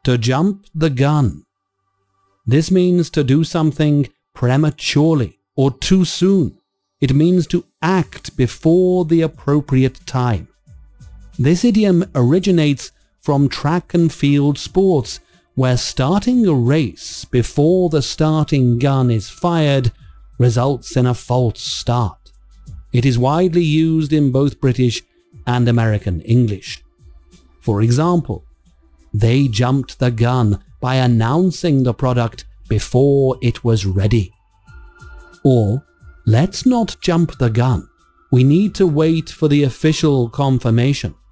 To jump the gun. This means to do something prematurely or too soon. It means to act before the appropriate time. This idiom originates from track and field sports, where starting a race before the starting gun is fired results in a false start. It is widely used in both British and American English. For example, they jumped the gun by announcing the product before it was ready. Or, let's not jump the gun. We need to wait for the official confirmation.